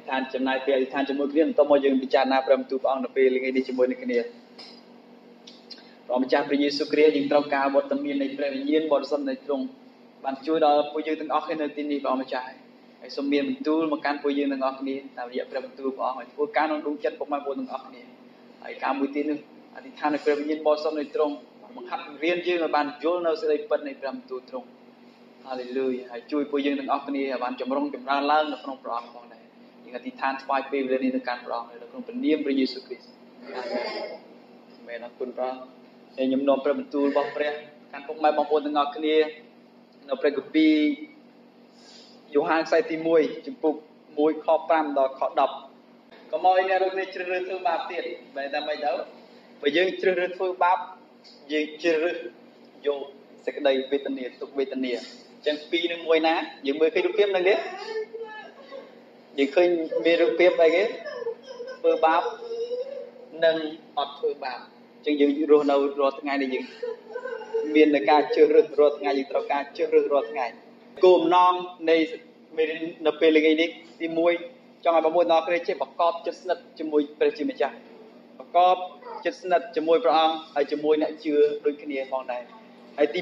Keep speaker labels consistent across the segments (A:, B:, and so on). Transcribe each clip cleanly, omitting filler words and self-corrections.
A: ឋានចំណាយពេលអធិដ្ឋានជាមួយគ្នាបន្តមកយើងពិចារណាព្រះបន្ទូលព្រះអង្គនៅពេលថ្ងៃនេះជាមួយនឹងគ្នាព្រះម្ចាស់ព្រះយេស៊ូវគ្រីស្ទយើងត្រូវការវត្តមាននៃព្រះវិញ្ញាណបរិសុទ្ធនៃទ្រង់បានជួយដល់ពួកយើងទាំងអស់គ្នានៅទីនេះព្រះម្ចាស់ហើយសូមមានបន្ទូលមកកាន់ពួកយើងទាំងអស់គ្នាតាមរយៈព្រះបន្ទូលព្រះអង្គឲ្យធ្វើការក្នុងដួងចិត្តពុកម៉ែបងប្អូនទាំងអស់គ្នាហើយការមួយទៀតនោះអធិដ្ឋាននៃព្រះវិញ្ញាណបរិសុទ្ធនៃទ្រង់បង្ហាត់បង្រៀនយើងឲ្យបានយល់នៅសេចក្តីពិតនៃព្រះបន្ទូលទ្រង់ហាឡេលូយ៉ាហើយជួយពួកយើងទាំងអស់គ្នាឲ្យបានចម្រុងចម្រើនឡើងនៅក្នុងព្រះអង្គផងដែរយើងអធិដ្ឋានថ្វាយពេលវេលានេះទៅកាន់ព្រះអង្គនៅក្នុងព្រះនាមព្រះយេស៊ូវគ្រីស្ទអាមែនអរគុណព្រះហើយខ្ញុំនាំព្រះបន្ទូលរបស់ព្រះកាន់ពុកម៉ែបងប្អូនទាំងអស់គ្នានៅព្រះគម្ពីរយ៉ូហានខ្សែទី1ចំពុក1ខ5ដល់ខ10កុំឲ្យអ្នករកនេះជ្រើសរើសធ្វើបាបទៀតបែរតែមិនទៅបើយើងជ្រើសរើសធ្វើបាបយើងជ្រើសរើសយកសេចក្តីវេទនាទុក្ខវេទនាអញ្ចឹងពីរនឹងមួយណាយើងមើលឃើញរូបភាពហ្នឹងទេយើងឃើញមានរូបភាពអីគេធ្វើបាបនិងអត់ធ្វើបាបអញ្ចឹងយើងរស់នៅរាល់ថ្ងៃនេះយើងមាននៃការជ្រើសរើសរាល់ថ្ងៃយើងត្រូវការជ្រើសរើសរាល់ថ្ងៃគោលបំណងនៃមេរៀននៅពេលថ្ងៃនេះទី1ចង់ឲ្យបងប្អូនទាំងអស់គ្នាចេះប្រកបចិត្តស្និទ្ធជាមួយព្រះជាម្ចាស់ប្រកបចិត្តស្និទ្ធជាមួយព្រះអង្គហើយជាមួយអ្នកជឿដូចគ្នាផងដែរហើយទី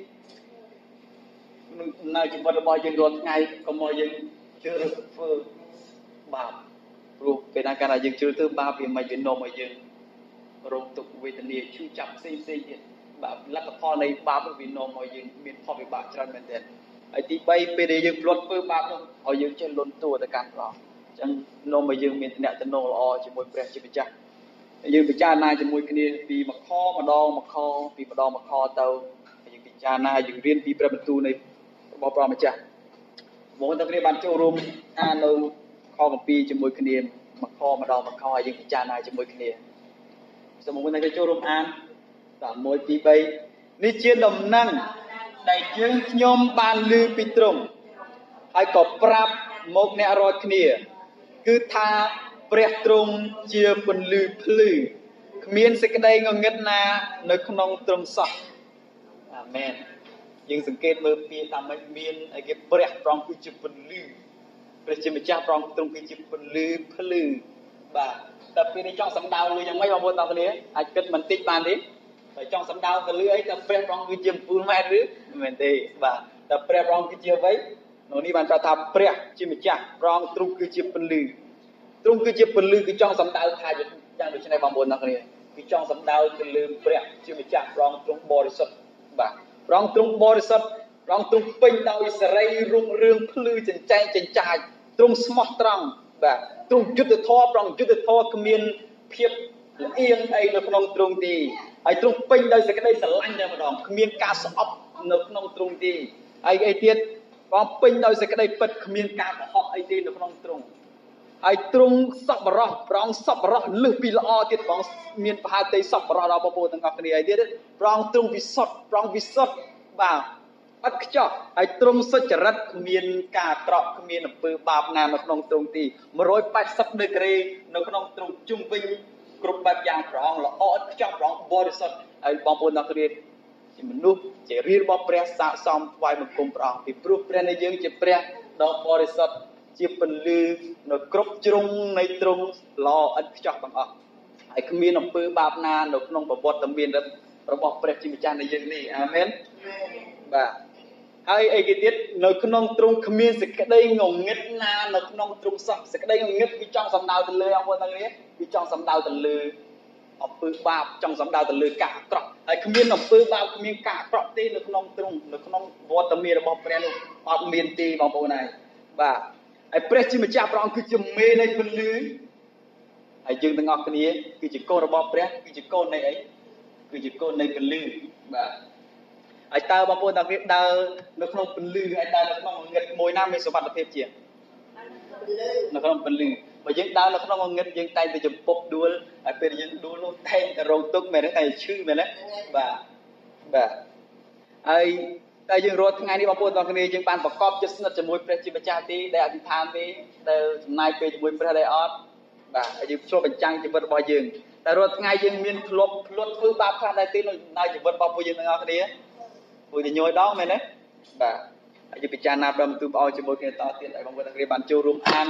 A: 2នៅជីវិតរបស់យើងរាល់ថ្ងៃកុំឲ្យយើងជឿរើសធ្វើបាបព្រោះពេលណាកាលណាយើងជឿធ្វើបាបវាមិនវានាំឲ្យយើងរងទុក្ខវេទនាឈឺចាប់ផ្សេងទៀតបាទលទ្ធផលនៃបាបវានាំឲ្យយើងមានផលវិបាកច្រើនមែនទែនហើយទី3ពេលដែលយើងផ្លត់ធ្វើបាបនោះឲ្យយើងចេះលន់តួទៅកាន់ព្រះអញ្ចឹងនាំឲ្យយើងមានទំនាក់ទំនងល្អជាមួយព្រះជាម្ចាស់ហើយយើងពិចារណាជាមួយគ្នាពីមួយខម្ដងមួយខពីម្ដងមួយខទៅហើយយើងពិចារណាយើងរៀនពីព្រះបន្ទូលនៃរបស់ព្រះម្ចាស់បងប្អូនទាំងគ្នាបានចូលរួមអាននៅខគម្ពីរជាមួយគ្នាមួយខម្ដងមួយខហើយយើងពិចារណាជាមួយគ្នាសូមបងប្អូនទាំងគ្នាចូលរួមអានតាម1 2 3នេះជាដំណឹងដែលយើងខ្ញុំបានឮពីទ្រង់ហើយក៏ប្រាប់មកអ្នករាល់គ្នាគឺថាព្រះទ្រង់ជាពន្លឺភ្លឺគ្មានសេចក្តីងងឹតណានៅក្នុងទ្រង់សោះអាមែនយើងសង្កេតមើលពាក្យថាមិនមានអីគេព្រះទ្រង់គឺជាពន្លឺព្រះជាម្ចាស់ទ្រង់គឺជាពន្លឺភ្លឺបាទតែពេលនេះចង់សម្ដៅលើយ៉ាងម៉េចបងប្អូនទាំងគ្នាអាចគិតបន្តិចបានទេតែចង់សម្ដៅទៅលើអីតែព្រះទ្រង់គឺជាពូលម៉ែត្រឬមិនមែនទេបាទតែព្រះទ្រង់គឺជាអ្វីនៅនេះបានប្រាប់ថាព្រះជាម្ចាស់ព្រះអង្គទ្រង់គឺជាពន្លឺទ្រង់គឺជាពន្លឺគឺចង់សម្ដៅថាយ៉ាងដូចនេះបងប្អូនទាំងគ្នាគឺចង់សម្ដៅទៅលើព្រះជាម្ចាស់ព្រះអង្គទ្រង់បរិសុទ្ធបាទព្រះអង្គទ្រង់បរិសុទ្ធព្រះអង្គទ្រង់ពេញដោយសេរីរុងរឿងភ្លឺចិញ្ចែងចិញ្ចាចទ្រង់ស្មោះត្រង់បាទទ្រង់យុត្តិធម៌ព្រះអង្គយុត្តិធម៌គ្មានភាពលំអៀងអីនៅក្នុងទ្រង់ទីហើយទ្រង់ពេញដោយសេចក្តីស្រឡាញ់តែម្ដងគ្មានការស្អប់នៅក្នុងទ្រង់ទីហើយអីទៀតព្រះអង្គពេញដោយសេចក្តីពិតគ្មានការកុហកអីទេនៅក្នុងទ្រង់ហើយទ្រង់សប្បុរសព្រះអង្គសប្បុរសលើសពីល្អទៀតព្រះអង្គមានប្រហាតីសប្បុរសដល់បងប្អូនទាំងអស់គ្នាហើយទៀតព្រះអង្គទ្រង់វិសុទ្ធព្រះអង្គវិសុទ្ធបាទឥតខ្ចោះហើយទ្រង់សុចរិតគ្មានការអាក្រក់គ្មានអំពើបាបណានៅក្នុងទ្រង់ទី180ដឺក្រេនៅក្នុងទ្រង់ជុំវិញគ្រប់បែបយ៉ាងព្រះអង្គល្អឥតខ្ចោះព្រះអង្គបរិសុទ្ធហើយបងប្អូនទាំងគ្នាជាមនុស្សជារាជរបស់ព្រះស័ក្តិសមថ្វាយបង្គំព្រះអង្គពីព្រោះព្រះនៃយើងជាព្រះដ៏បរិសុទ្ធជាពន្លឺនៅគ្រប់ជ្រុងនៃទ្រង់ល្អឥតខ្ចោះទាំងអស់ហើយគ្មានអំពើបាបណានៅក្នុងប្រវត្តិមានរបស់ព្រះជាម្ចាស់នៃយើងនេះអាមែនបាទហើយអីគេទៀតនៅក្នុងទ្រង់គ្មានសេចក្តីងងឹតណានៅក្នុងទ្រង់សោះសេចក្តីងងឹតវាចង់សំដៅទៅលើអង្គទាំងនេះវាចង់សំដៅទៅលើអំពើបាបចង់សំដៅទៅលើការអាក្រក់ហើយគ្មានអំពើបាបគ្មានការអាក្រក់ទេនៅក្នុងទ្រង់នៅក្នុងវត្តមានរបស់ព្រះនោះអត់មានទេបងប្អូនហើយបាទហើយព្រះជាម្ចាស់ព្រះអង្គគឺជាមេនៃពន្លឺហើយយើងទាំងអស់គ្នាគឺជាកូនរបស់ព្រះគឺជាកូននៃអីគឺជាកូននៃពន្លឺបាទហើយតើបងប្អូនទាំងគ្នាដើរនៅក្នុងពន្លឺហើយដើរនៅក្នុងងឹតមួយណាមានសុវត្ថិភាពជាងនៅក្នុងពន្លឺបើយើងដើរនៅក្នុងងឹតយើងតែងតែចម្ពប់ដួលហើយពេលយើងដួលនោះតែងតែរងទុក្ខមែនទេតែឈឺមែនទេបាទហើយតែយើងរាល់ថ្ងៃនេះបងប្អូនទាំងគ្នាយើងបានប្រកបចិត្តស្និទ្ធជាមួយព្រះជាម្ចាស់ទេដែលអធិដ្ឋានទេដែលចំណាយពេលជាមួយព្រះដែរអត់បាទហើយយើងឆ្លុះបញ្ចាំងជីវិតរបស់យើងតែរាល់ថ្ងៃយើងមានធ្លាប់ភ្លត់ធ្វើបាបខ្លះដែរទេនៅជីវិតរបស់ពួកយើងទាំងអស់គ្នាមួយទៅញយដងមែនទេបាទហើយយើងពិចារណាព្រះបន្ទូលព្រះអង្គជាមួយគ្នាតទៀតហើយបងប្អូនទាំងគ្នាបានចូលរួមអាន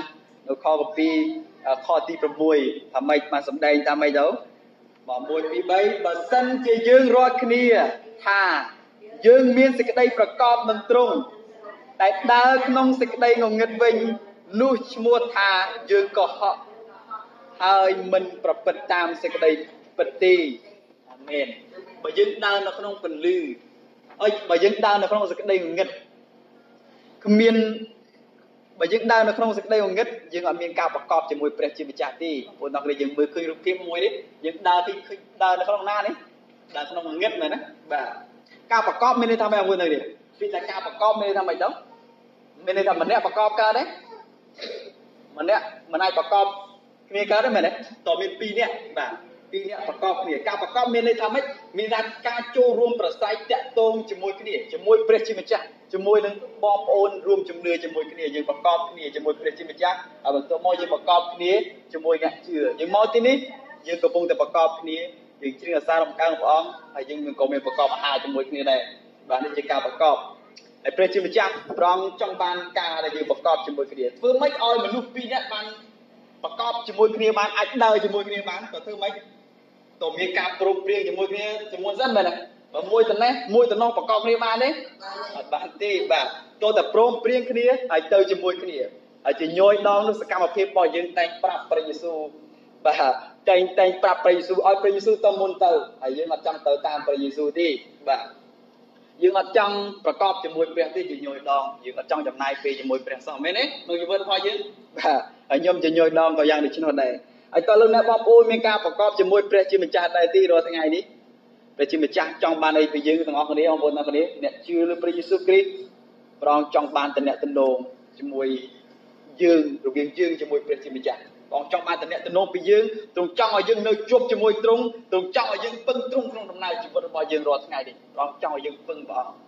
A: ខកពីខទី6ថាម៉េចបានសម្ដែងតាមម៉េចទៅបើ1 2 3បើសិនជាយើងរាល់គ្នាថាយើងមានសេចក្តីប្រកបនឹងទ្រង់តែដើរក្នុងសេចក្តីងងឹតវិញនោះឈ្មោះថាយើងកុហកហើយមិនប្រព្រឹត្តតាមសេចក្តីពិតទេអាមែនបើយើងដើរនៅក្នុងពន្លឺបើយើងដើរនៅក្នុងសេចក្តីងងឹតគ្មានបើយើងដើរនៅក្នុងសេចក្តីងងឹតយើងអត់មានការប្រកបជាមួយព្រះជាម្ចាស់ទេព្រោះដល់យើងមើលឃើញរូបភាពមួយនេះយើងដើរនៅក្នុងណានេះដើរក្នុងងឹតមែនណាបាទការប្រកបមានន័យថាម៉េចអង្គនៅនេះពីតែការប្រកបមានន័យថាម៉េចទៅមានន័យថាម្នាក់ប្រកបកើតទេម្នាក់មិនអាចប្រកបគ្នាកើតទេមែនទេតើមាន2នាក់បាទ2នាក់ប្រកបគ្នាការប្រកបមានន័យថាម៉េចមានថាការចូលរួមប្រស័យតាក់ទងជាមួយគ្នាជាមួយព្រះជាម្ចាស់ជាមួយនឹងបងប្អូនរួមជំនឿជាមួយគ្នាយើងប្រកបគ្នាជាមួយព្រះជាម្ចាស់ហើយបន្ទាប់មកយើងប្រកបគ្នាជាមួយអ្នកជឿយើងមកទីនេះយើងកំពុងតែប្រកបគ្នាយើងជ្រាបអាសារំកើងព្រះអង្គហើយយើងក៏មានប្រកបអាហារជាមួយគ្នាដែរបាទនេះជាការប្រកបហើយព្រះជាម្ចាស់ព្រះអង្គចង់បានការដែលយើងប្រកបជាមួយគ្នាធ្វើម៉េចឲ្យមនុស្ស2នាក់បានប្រកបជាមួយគ្នាបានអាចដើរជាមួយគ្នាបានក៏ធ្វើម៉េចតើមានការព្រមព្រៀងជាមួយគ្នាជាមួយសិនមែនទេបើមួយទៅនេះមួយទៅនោះប្រកបគ្នាបានទេអត់បានទេបាទតើតែព្រមព្រៀងគ្នាហើយទៅជាមួយគ្នាហើយជាញយដងនោះសកម្មភាពរបស់យើងតែងប្រាប់ព្រះយេស៊ូវបាទតែងប្រាប់ព្រះយេស៊ូវឲ្យព្រះយេស៊ូវទៅមុនទៅហើយយើងអត់ចង់ទៅតាមព្រះយេស៊ូវទេបាទយើងអត់ចង់ប្រកបជាមួយព្រះទេជាញយដងយើងអត់ចង់ចំណាយពេលជាមួយព្រះសោះមែនទេក្នុងជីវិតរបស់យើងបាទហើយខ្ញុំជាញយដងក៏យ៉ាងដូចនោះដែរហើយតើលោកអ្នកបងប្អូនមានការប្រកបជាមួយព្រះជាម្ចាស់ដែរទីរាល់ថ្ងៃនេះព្រះជាម្ចាស់ចង់បានអីពីយើងទាំងអស់គ្នាបងប្អូនទាំងអស់គ្នាអ្នកជឿលើព្រះយេស៊ូវគ្រីស្ទព្រះអង្គចង់បានតំណែងជាមួយយើងរវាងយើងជាមួយព្រះជាម្ចាស់ព្រះអង្គចង់បានតំណែងពីយើងទ្រង់ចង់ឲ្យយើងនៅជាប់ជាមួយទ្រង់ទ្រង់ចង់ឲ្យយើងពឹងទ្រង់ក្នុងដំណើរជីវិតរបស់យើងរាល់ថ្ងៃនេះព្រះអង្គចង់ឲ្យយើងពឹងព្រះអង្គ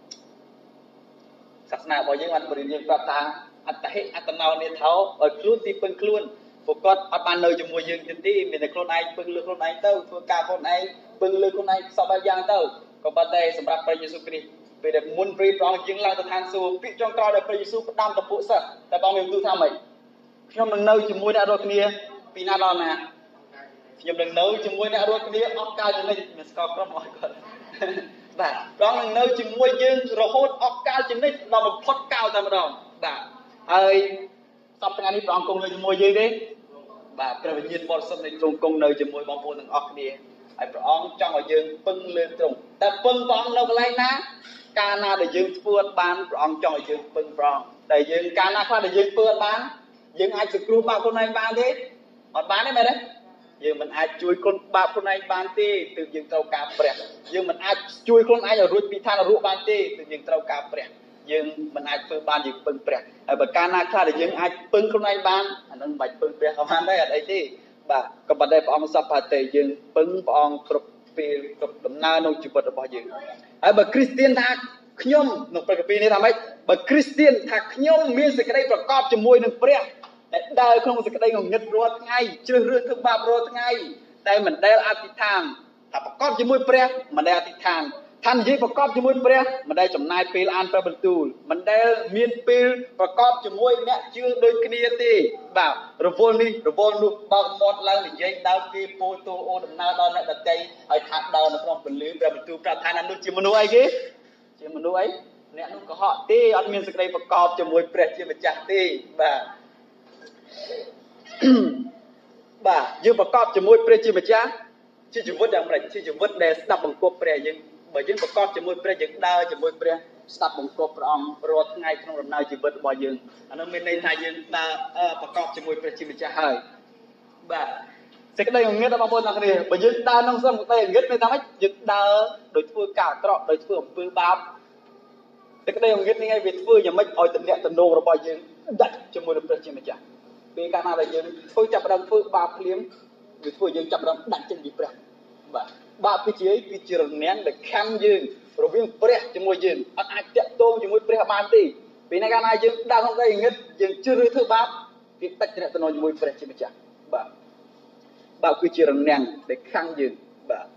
A: សាសនារបស់យើងអត់បរិញ្ញាប្រាប់ថាអត្តហិអត្តនោនេថោឲ្យខ្លួនទីពឹងខ្លួនពួកគាត់អត់បាននៅជាមួយយើងទៀតទេមានតែខ្លួនឯងពឹងលើខ្លួនឯងទៅធ្វើការខ្លួនឯងពឹងលើខ្លួនឯងសពយ៉ាងទៅក៏ប៉ុន្តែសម្រាប់ព្រះយេស៊ូវគ្រីស្ទពេលដែលមុនព្រះអង្គយើងឡើងទៅឋានសួគ៌ពាក្យចុងក្រោយដែលព្រះយេស៊ូវផ្ដាំទៅពួកសិស្សតែបងមានទូថាម៉េចខ្ញុំនឹងនៅជាមួយអ្នករាល់គ្នាពីណាដល់ណាខ្ញុំនឹងនៅជាមួយអ្នករាល់គ្នាអស់កលចនិចមានស្កក្រុមអស់គាត់បាទព្រះអង្គនឹងនៅជាមួយយើងរហូតអស់កលចនិចដល់បំផុតកលតែម្ដងបាទហើយសប្តាហ៍នេះព្រះអង្គគង់នៅជាមួយយើងទេបាទព្រះវិញ្ញាណបរិសុទ្ធនៃទ្រង់គង់នៅជាមួយបងប្អូនទាំងអស់គ្នាហើយព្រះអង្គចង់ឲ្យយើងពឹងលើទ្រង់តែពឹងព្រះអង្គនៅកន្លែងណាកាលណាដែលយើងធ្វើអត់បានព្រះអង្គចង់ឲ្យយើងពឹងព្រះអង្គតែយើងកាលណាខ្លះដែលយើងធ្វើអត់បានយើងអាចសង្គ្រោះបាបខ្លួនឯងបានទេអត់បានទេមែនទេយើងមិនអាចជួយខ្លួនបាបខ្លួនឯងបានទេទើបយើងត្រូវការព្រះយើងមិនអាចជួយខ្លួនឯងឲ្យរួចពីឋាននរកបានទេទើបយើងត្រូវការព្រះយើងមិនអាចធ្វើបានយើងពឹងព្រះហើយបើកាលណាខ្លះដែលយើងអាចពឹងខ្លួនឯងបានអានឹងមិនបាច់ពឹងព្រះក៏បានដែរអត់អីទេបាទក៏ប៉ុន្តែព្រះអង្គសពតែយើងពឹងព្រះអង្គគ្រប់ពេលគ្រប់ដំណើរក្នុងជីវិតរបស់យើងហើយបើគ្រីស្ទានថាខ្ញុំក្នុងព្រះគម្ពីរនេះថាម៉េចបើគ្រីស្ទានថាខ្ញុំមានសេចក្តីប្រកបជាមួយនឹងព្រះតែដើរក្នុងសេចក្តីងងឹតរាល់ថ្ងៃជ្រើសរើសធ្វើបាបរាល់ថ្ងៃតែមិនដែលអធិដ្ឋានថាប្រកបជាមួយព្រះមិនដែលអធិដ្ឋានថានិយាយប្រកបជាមួយព្រះមិនដែលចំណាយពេលអានព្រះបន្ទូលមិនដែលមានពេលប្រកបជាមួយអ្នកជឿដូចគ្នាទេបាទរវល់នេះរវល់នោះបើកមាត់ឡើងនិយាយដើរគេពោលតួអូដំណើរដល់អ្នកដទៃឲ្យថាដើរនៅក្នុងពលឺព្រះបន្ទូលប្រាប់ថានោះជាមនុស្សអីគេជាមនុស្សអីអ្នកនោះកុហកទេអត់មានសេចក្តីប្រកបជាមួយព្រះជាម្ចាស់ទេបាទបាទយើងប្រកបជាមួយព្រះជាម្ចាស់ជាជីវិតយ៉ាងម៉េចជាជីវិតដែលស្ដាប់បង្គាប់ព្រះយើងបើយើងប្រកបជាមួយព្រះយើងដើរជាមួយព្រះស្ដាប់បង្គាប់ព្រះអង្គរាល់ថ្ងៃក្នុងដំណើរជីវិតរបស់យើងអានោះមានន័យថាយើងដើរប្រកបជាមួយព្រះជាម្ចាស់ហើយបាទសេចក្តីងងឹតរបស់បងប្អូនទាំងគ្នាបើយើងដើរក្នុងសេចក្តីងងឹតមានថាម៉េចយើងដើរដោយធ្វើការអាក្រក់ដោយធ្វើអំពើបាបសេចក្តីងងឹតនេះឯងវាធ្វើយ៉ាងម៉េចឲ្យតំណែងតំណងរបស់យើងដាច់ជាមួយនឹងព្រះជាម្ចាស់ពេលកាលណាដែលយើងធ្វើចាប់ផ្ដើមធ្វើបាបភ្លាមវាធ្វើយើងចាប់ផ្ដើមដាច់ចេញពីព្រះបាទបាបគឺជារនាំងដែលខំយើងរវាងព្រះជាមួយយើងអត់អាចតាក់ទងជាមួយព្រះបានទេពេលណាកាលណាយើងដើរក្នុងដីងឹតយើងជឿឬធ្វើបាបវាដាច់តំណែងជាមួយព្រះជាម្ចាស់បាទបាបគឺជារនាំងដែលខំយើងបាទ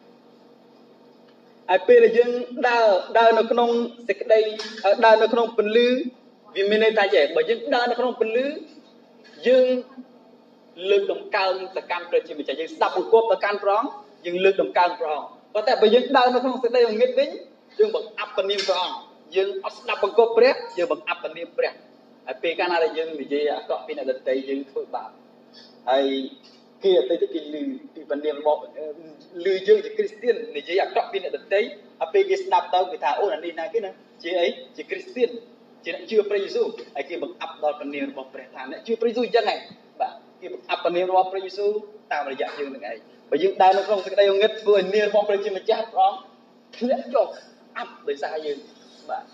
A: ហើយពេលដែលយើងដើរនៅក្នុងសេចក្តីដើរនៅក្នុងពន្លឺវាមានន័យថាចេះបើយើងដើរនៅក្នុងពន្លឺ dương lực động cao ta can trời chỉ bị chạy dương đập một cốp ta can prong dương lực động cao prong có thể bây dương đau nó không sẽ đây bằng nghiệt vĩnh dương bằng áp phần niêm prong dương đập một cốp prep dương bằng áp phần niêm prep pe can là dương bị gì có pin là tây dương thôi bạc ai kia tây cái lư thì phần niêm bộ lư dương thì Christian này chỉ có pin là tây pe cái đập tao người ta ôn là đi này cái này chỉ ấy chỉ Christian chỉ là chưa Preju ai kia bằng áp đo phần niêm bộ prep thằng này chưa Preju chân này bạn kia bằng áp phần niêm bộ Preju tao là dạng dương này bởi dương đau nó không sẽ đây nghịch vừa niêm bộ Preju mà chết đó lẽ cho áp để sao dương bạn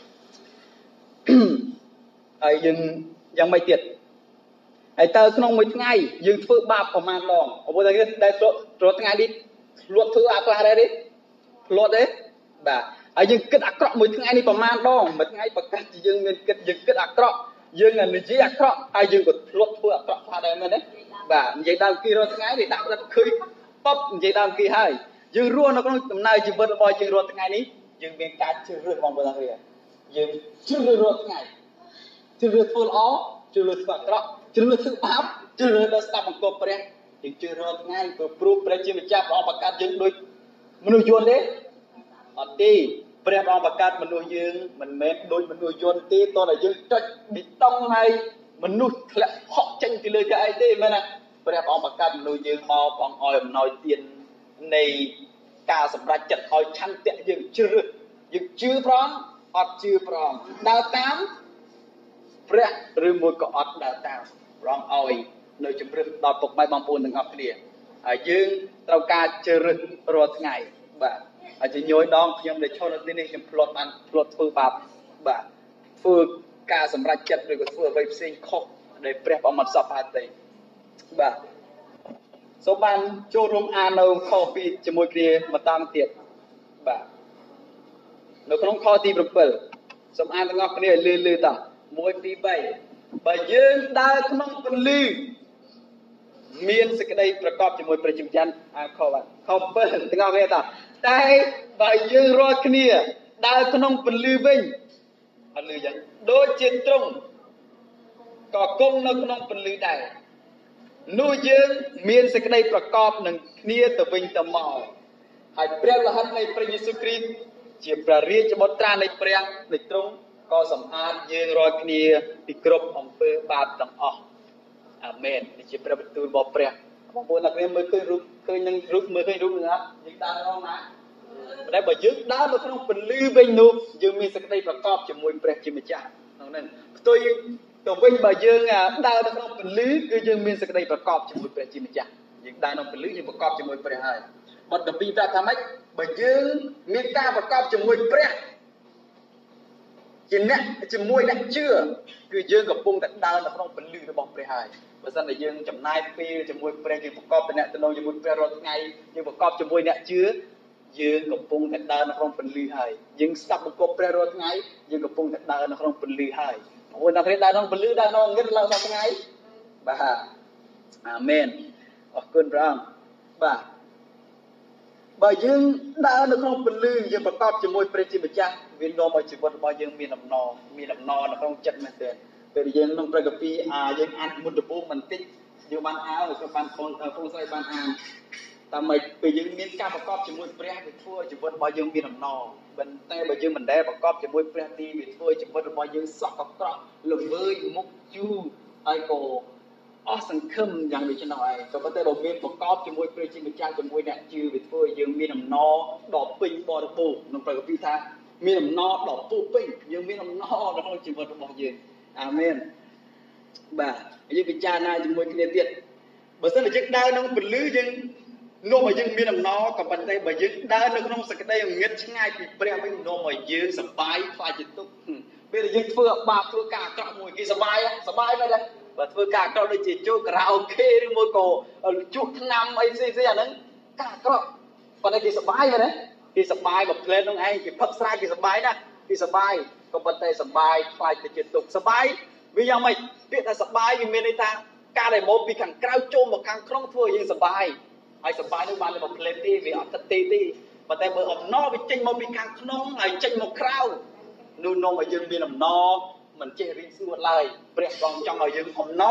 A: ai dươngยังไม่ติดไอ้เตอร์ขนมไม่ง่ายยังฟื้นบาปประมาณลองเอาไปได้ตัวง่ายดิลวดฟื้นอะไรได้ดิลวดเด้บ่าไอ้ยังกึศอักเคราะห์ไม่ง่ายนี่ประมาณลองไม่ง่ายประกาศยังเงินกึศยังกึศอักเคราะห์ยังเงินนี่จีอักเคราะห์ไอ้ยังกดลวดฟื้นอักเคราะห์อะไรมาเด้บ่ายังดาวกี่ตัวง่ายดิดาวนั้นคือป๊อปยังดาวกี่ให้ยังรัวnó có tầm này chỉ vượt bòiยังรัวง่ายนี้ยังเป็นการชื่อเรื่องมองไปทางเรียยังชื่อเรื่องรัวง่ายชื่อเรื่องฟื้นอ๋อชื่อเรื่องฝักเคราะห์ชื่อเรื่องซื้อปั๊บชื่อเรื่องเราสร้างบังคับไปเลยยังชื่อเรื่องง่ายตัวปลุกประจิมจับรองประกาศยังโดยมนุษย์ยนต์เด้อันที่เปรียบรองประกาศมนุษย์ยืนมันเม็ดโดยมนุษย์ยนต์ที่ตัวไหนยืนจัดดิต้องให้มนุษย์แหละเหาะจังที่เลยกับไอ้ที่มันนะเปรียบรองประกาศมนุษย์ยืนมอปองออยน้อยเตียนในการสำหรับจัดออยชั้นเตะยังชื่อพร้อมอัดชื่อพร้อมดาวตามเปรียบหรือมวยก็อัดดาวตามรองออยในจุดเริ่มตอนปกไม้บางปูนถึงอัพเดียยืนเราการเจอรึรอดไงบ่อาจจะย้อยดองยังได้ชนที่นี่ยังพลดมันพลดฟื้นบาปบ่ฟื้นการสำหรับจัดหรือก็ฟื้นไปเสียงคอกได้เปรียบเอามันสับพาตีบ่สมบัติโจรมอาโนคอปีจมูกเรียมาตั้งเตียบ่เราต้องคอตีปลุกสมอันต้องงอกเนี่ยลือต่อมวยปีใบบ่ยืนได้ขนมเป็นลือมีนสกัดประกอบจมูกประจิมจันเขาเปิดต้องงอกเนี่ยต่อแต่บ่ยืนรอเนี่ยได้ขนมเป็นลือวิ่งอันลือยังโดยเจนตรงก็คงนักขนมเป็นลือได้นู่ยืนมีนสกัดประกอบหนึ่งเนี่ยตะวิ่งตะมอให้เปรี้ยวละหันในพระเยซูคริสต์เจียบประเรียจบตราในเปรี้ยวในตรงก็สำอาญยืนรอเนี่ยปีกรบของเปบาปต่างออกอาเมนนี่จะประตูบอกเปรี้ยวบางคนนักเรียนมือเคยรู้เคยยังรู้มือเคยรู้นะครับยังตาร้องนะได้บ่ยึดได้มันก็ต้องเป็นลื้อไปนู่นยังมีสกัดประกอบจมูกเปรี้ยวจิมจ่าตรงนั้นตัววิ่งบ่ยืนได้มันก็ต้องเป็นลื้อคือยังมีสกัดประกอบจมูกเปรี้ยวจิมจ่ายังได้ต้องเป็นลื้อยังประกอบจมูกเปรี้ยวให้บัดปีแต่ทำให้บ่ยืนมีการประกอบจมูกเปรี้ยวจินเนี่ยจิมวยเนี่ยเชื่อคือยืนกับปุ่งแต่ดาวเราต้องเป็นลือระบบเปรี้ยวเพราะฉะนั้นยืนจำนายปีจมวยเปรี้ยวยืนประกอบเป็นเนี่ยตโนจมวยเปรี้ยวรถไงยืนประกอบจมวยเนี่ยเชื่อยืนกับปุ่งแต่ดาวเราต้องเป็นลือให้ยืนสับประกอบเปรี้ยวรถไงยืนกับปุ่งแต่ดาวเราต้องเป็นลือให้โอ้ยนักเรียนดาวต้องเป็นลือดาวน้องเงินเราทำไงบ้าอาเมนขอบคุณพระองค์บ้าบ่ยืนได้ในครองเป็นลือยังประกอบจมูกเปรี้ยวจิมจ่าวินโนมาจีบบ่ยืนมีลำนอในครองจัดมาเตือนเป็นยังน้องประกอบปียังอันมุดปูมันติดอยู่บ้านอ้าวหรือก็บ้านคนใส่บ้านอ่านแต่ไม่ไปยังมีการประกอบจมูกเปรี้ยวไปทั่วจีบบ่ยืนมีลำนอเป็นแต่บ่ยืนมันได้ประกอบจมูกเปรี้ยวตีไปทั่วจีบบ่ยืนสอกกรอกหลุมเบยมุกจูไอโกสังคมอย่างนี้จะหน่อยก็แต่บ่มีประกอบจมูกเปรี้ยวจิมจ่าจมูกเนี่ยจือไปทั่วยังมีลำนอดอกปิงบอระปูน้องประกอบปีท่ามีลำนอดอกปูปิงยังมีลำนอในครองจีบบ่ยืนอาเมนบ่ยังพิจารณาจมูกเนี่ยเดียดบ่ซั่นจะได้น้องเป็นลือยังโนมายังมีน้ำนอกับปันไตบ่ยังได้น้องสักได้ยังเงียบง่ายปีเปรี้ยวไม่โนมายังสบายฝ่ายจิตตุกเวลายังเฟื่อบาปเฟื่อกากระมวยกี่สบายไปเลยบ่เฟื่อกากระเลยจิตจุกเราโอเคหรือมวยโกจุกนำไอ้สิ่งอย่างนั้นกากระปันไตกี่สบายเลยนะกี่สบายแบบเพลนน้องไอ้กี่พักสายกี่สบายนะกี่สบายก็ปันไตสบายฝ่ายจิตตุกสบายวิญญาณไม่เพียงแต่สบายยังมีในทางการได้โมปีขังกล้าวโจมกับขังคล่องทั่วยังสบายไอ้สบายนึกบ้านเลยบอกเพลนตี้วิอัตตีตีปัจจัยเบอร์อมนอไปเจงโมปีขังคล่องไอ้เจงโมคราวนู่นโนมายังมีลำนอมันเจริญสุดเลยเปรียบรองจังไอ้ยังอมนอ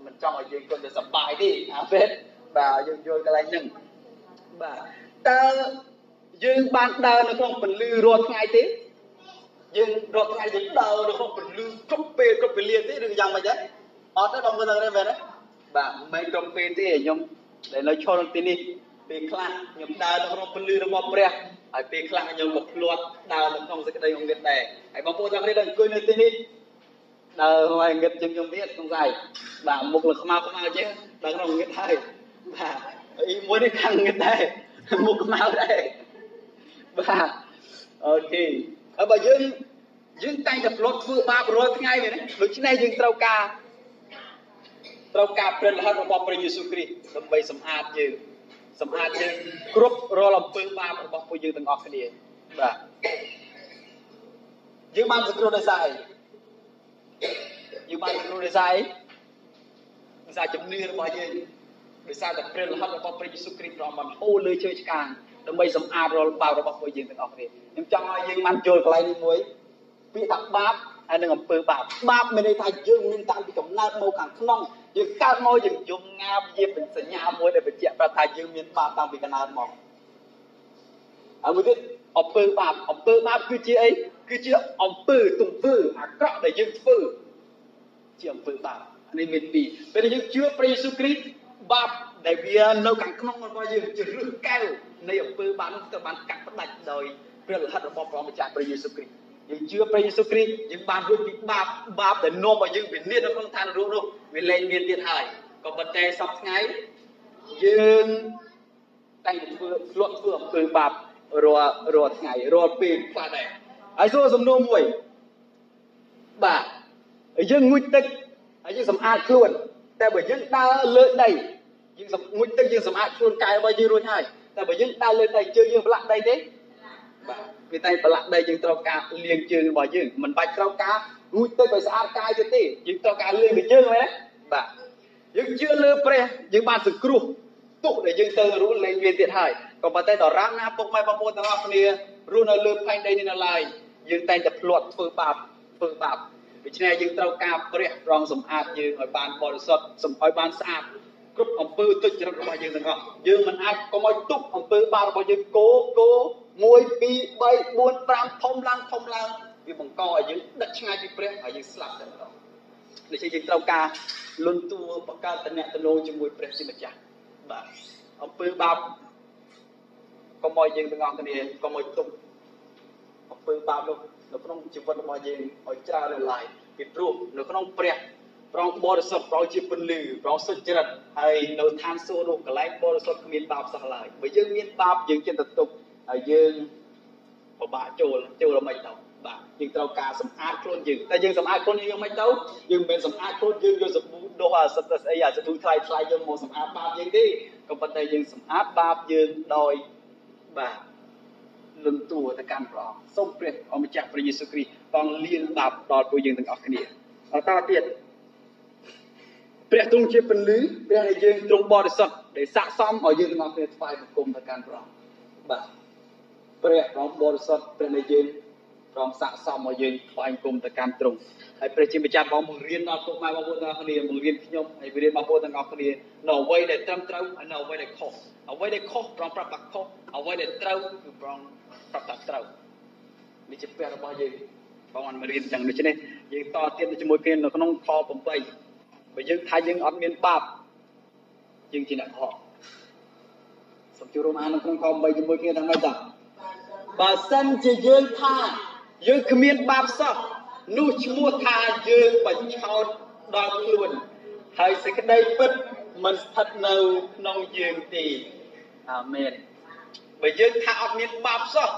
A: mình trong ở dương còn được sập bài đi phết và dương cái này nhưng và ta dương ban đờ nó không phần lư ruột ngay thế dương ruột ngay thế đờ nó không phần lư cốc bê liền thế đừng dòng mà chứ ở đó đồng bên đây về đấy và mấy cốc bê thế nhung để nói cho nó tin đi bê khăn nhung đờ nó không phần lư nó mọc ra ai bê khăn nhung một luộc đờ nó không sẽ đây không biết này ai bảo cô rằng đây đừng cười nơi tin đi ngoài nghịch chừng chừng biết không dài và một lực mau chứ đang đồng nghịch hay và ý muốn đi thằng nghịch đây một mau đây và ok ở bà dương tay đập lót vừa ba rồi ngay vậy đấy lúc này dương trâu caเป็นรหัสរបស់ព្រះយេស៊ូវគ្រីស្ទដើម្បីសម្អាតយើងគ្រប់រាល់អំពើបាបរបស់ពួកយើងទាំងអស់គ្នាបាទយើងបានសង្គ្រោះដោយសារអីយើងបានសង្គ្រោះដោយសារអីដោយសារជំនឿរបស់យើងដោយសារតែព្រះរហ័សរបស់ព្រះយេស៊ូវគ្រីស្ទព្រះអង្គបានហូរលើឈើឆ្កាងដើម្បីសម្អាតរាល់បាបរបស់ពួកយើងទាំងអស់គ្នាខ្ញុំចង់ឲ្យយើងបានយល់កន្លែងនេះមួយពាក្យថាបាបហើយនឹងអំពើបាបមានន័យថាយើងមានតាំងពីកំណើតមកខាងក្នុងយើងកើតមកយើងយំងាបជាសញ្ញាមួយដែលបញ្ជាក់ប្រាប់ថាយើងមានបាបតាំងពីកំណើតមកហើយមួយទៀតអំពើបាបគឺជាអីគឺជាអំពើទំពើអាក្រក់ដែលយើងធ្វើជាអំពើបាបនេះមានពីរពេលយើងជឿព្រះយេស៊ូវគ្រីស្ទបាបដែលវានៅខាងក្នុងរបស់យើងជាឫសកែវនៃអំពើបាបនោះត្រូវបានកាត់ផ្តាច់ដោយព្រះរហ័សរបស់ព្រះម្ចាស់ព្រះយេស៊ូវគ្រីស្ទយើងជឿព្រះយេស៊ូវគ្រីស្ទយើងបានរួចពីបាបដែលនាំឲ្យយើងវិនាសនៅក្នុងឋាននរកនោះវាលែងមានទៀតហើយក៏ប៉ុន្តែសប្តាហ៍ថ្ងៃយើងតែងធ្វើអំពើបាបរាល់ថ្ងៃរាល់ពេលខ្លះដែរហើយសួរសំណួរមួយបាទយើងងូតទឹកហើយយើងសម្អាតខ្លួនតែបើយើងដើរលើដីយើងងូតទឹកយើងសម្អាតខ្លួនកាយរបស់យើងរួចហើយតែបើយើងដើរលើដីជើងយើងប្រឡាក់ដីទេបាទវាតែប្រឡាក់ដីយើងត្រូវការលាងជើងរបស់យើងមិនបាច់ត្រូវការងូតទឹកឲ្យស្អាតកាយទេយើងត្រូវការលាងពីជើងមែនទេបាទយើងជឿលើព្រះយើងបានសង្គ្រោះទុកដែលយើងទៅរស់លែងមានទៀតហើយក៏ប៉ុន្តែដរាបណាពុកម៉ែបងប្អូនទាំងអស់គ្នារស់នៅលើផែនដីនេះនៅឡើយយើងតែងតែភ្លាត់ធ្វើបាបដូច្នេះយើងត្រូវការព្រះប្រងសម្អាតយើងឲ្យបានបរិសុទ្ធឲ្យបានស្អាតគ្រប់អំពើទុច្ចរិតរបស់យើងទាំងអស់យើងមិនអាចកុំឲ្យទុកអំពើបាបរបស់យើងគោ1 2 3 4 5ធំឡើងវាបង្កឲ្យយើងដឹកឆ្ងាយពីព្រះហើយយើងស្លាប់តែម្ដងដូច្នេះយើងត្រូវការលន់តួបង្កើតតំណែងជាមួយព្រះជាម្ចាស់បាទអំពើបាបកុំឲ្យយើងទាំងអស់គ្នាកុំឲ្យទុកអំពើបាបនោះនៅក្នុងជីវិតរបស់យើងឲ្យច្រើននៅឡើយពីព្រោះនៅក្នុងព្រះប្រងបរិសុទ្ធប្រងជាពន្លឺប្រងសុចរិតហើយនៅឋានសួគ៌នោះកន្លែងបរិសុទ្ធគ្មានបាបសោះឡើយបើយើងមានបាបយើងចិត្តទៅទុកហើយយើងពិបាកចូលឲ្យមិនទៅបាទយើងត្រូវការសម្អាតខ្លួនយើងតែយើងសម្អាតខ្លួនយើងមិនទៅយើងមិនមែនសម្អាតខ្លួនយើងយកសាប៊ូដុសអាសិតស្អីអាសាប៊ូថ្លៃយើងមកសម្អាតបាបយើងទេក៏ប៉ុន្តែយើងសម្អាតបាបយើងដោយបាទលន់តួទៅកាន់ព្រះអង្គសូមព្រះអម្ចាស់ព្រះយេស៊ូវគ្រីស្ទបងលាងបាបដល់ពួកយើងទាំងអស់គ្នាតទៀតព្រះទ្រង់ជាពន្លឺព្រះដែលយើងទ្រង់បរិសុទ្ធដែលស័ក្តិសមឲ្យយើងទាំងអស់គ្នាថ្វាយបង្គំទៅកាន់ព្រះអង្គបាទព្រះអង្គបរិសុទ្ធព្រះដែលយើងព្រមស័ក្តិសមឲ្យយើងថ្វាយបង្គំទៅកាន់ទ្រង់ហើយព្រះជាម្ចាស់បងបង្រៀនដល់ពុកម៉ែបងប្អូនទាំងអស់គ្នាបង្រៀនខ្ញុំហើយបង្រៀនបងប្អូនទាំងអស់គ្នានៅអ្វីដែលត្រឹមត្រូវហើយនៅអ្វីដែលខុសអ្វីដែលខុសប្រងប្រាប់ថាខុសអ្វីដែលត្រូវគឺប្រងប្រាប់ថាត្រូវនេះជាព្រះរបស់យើងបងបានរៀនចឹងដូច្នេះយើងតទៀតជាមួយគ្នានៅក្នុងខ8បើយើងថាយើងអត់មានបាបយើងជាអ្នកខកសូមចូលរួមអាននៅក្នុងខ8ជាមួយគ្នាទាំងម៉េចតាបើសិនជាយើងថាយើងគ្មានបាបសោះនោះឈ្មោះថាយើងបញ្ឆោតដល់ខ្លួនហើយសេចក្តីពិតមិនស្ថិតនៅក្នុងយើងទេអាមែនបើយើងថាអត់មានបាបសោះ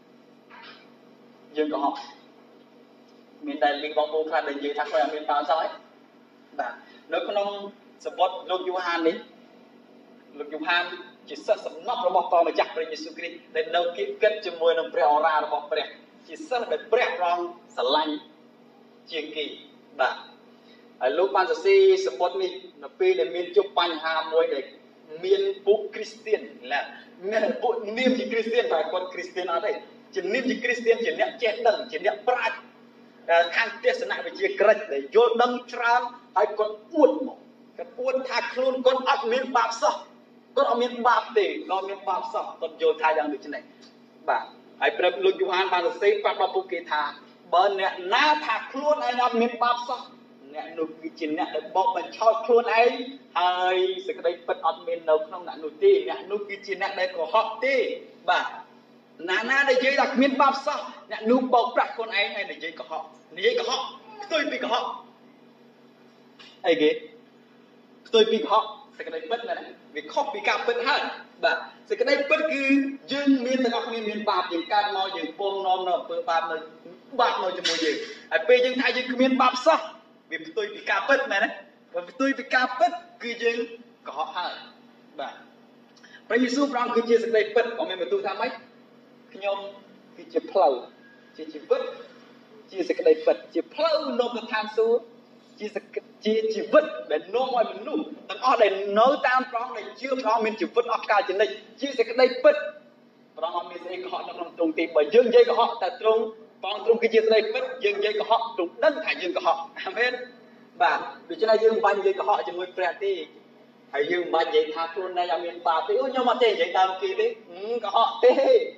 A: យើងក៏មានតែលីងបងប្អូនខ្លះដែលនិយាយថាគាត់អត់មានបាបសោះឯងបាទនៅក្នុងសម្បត្តិលោកយូហាននេះលោកយូហានជាសិស្សសំណប់របស់ព្រះម្ចាស់ព្រះយេស៊ូវគ្រីស្ទដែលនៅគៀកកិតជាមួយនឹងព្រះអរ៉ារបស់ព្រះជាសិស្សដែលព្រះរងស្រឡាញ់ជាងគេបាទហើយលោកបានសរសេរសម្បត្តិនេះនៅពេលដែលមានជួបបញ្ហាមួយដែលមានពួកគ្រីស្ទៀនណាមានពួកនាមជាគ្រីស្ទៀនតែគាត់គ្រីស្ទៀនអត់ទេជានាមជាគ្រីស្ទៀនជាអ្នកចេះដឹងជាអ្នកប្រាជ្ញខាងទស្សនវិជ្ជាក្រិចដែលយល់ដឹងច្រើនហើយគាត់អួតមកก็อวดท่าครูนคนอัดเมียนบาปซะก็เอาเมียนบาปตีก็เมียนบาปซะคนโยธาอย่างนี้ใช่ไหมบาปไอ้เปรตลุยยูฮานบางเสียปัดมาปุกิธาเบอร์เนี่ยน้าท่าครูนไอ้นับเมียนบาปซะเนี่ยนุกิจินเนี่ยบอกมันชอบครูนไอ้ไอ้สิ่งใดเป็นอัดเมียนเราขนมหนักนุตีเนี่ยนุกิจินเนี่ยได้ก็ฮอกตีบาปน้าได้เยอะจากเมียนบาปซะเนี่ยนุบอกปรักคนไอ้ไอ้ได้เยอะก็ฮอกนี่ก็ฮอกตัวปีก็ฮอกไอ้เก๋ตัวปีก็ฮอกสิ่งใดเป็นนะวิเคราะห์ปีกาเป็นให้บ่สิ่งใดเป็นคือยึงมีแต่ออกมีบาปอย่างการมออย่างปงนอมเนาะเปิดบาปเลยบาปเราจะมวยยึงไอ้เปย์ยึงไทยยึงมีบาปซะวิตัวปีกาเป็นนะวิตัวปีกาเป็นคือยึงก็ให้บ่พระเยซูพระองค์คือสิ่งใดเป็นของมันตัวทำไหมขยมคือจะเพลาจะชีวิตจะสิ่งใดเป็นจะเพลานมทานสูชีวิตđể nô mọi mình nụ tầng ở đây nấu tam prong này chưa prong mình chỉ vứt ở cả trên đây chia sẻ cái đây bứt prong mình sẽ họ trong trung tìm bởi dương dây của họ tại trung prong trung cái chia sẻ đây bứt dương dây của họ trung đất thải dương của họ amen và vì cho nên dương ban dây của họ chỉ mới preti hay dương ban dây thà tuôn này làm miền bà thì nhưng mà tiền dây tam kỳ đấy của họ thế